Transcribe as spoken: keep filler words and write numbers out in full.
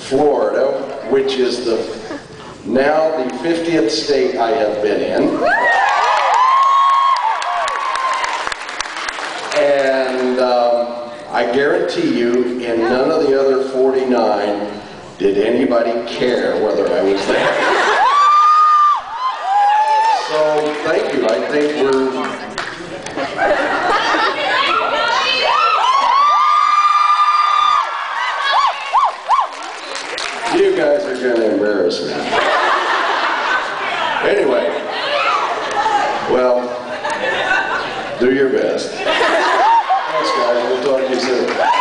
Florida, which is the now the fiftieth state I have been in. And um, I guarantee you, in none of the other forty-nine did anybody care whether I was there. So thank you. I think we're you guys are going to embarrass me. Anyway, well, do your best. Thanks, guys. We'll talk to you soon.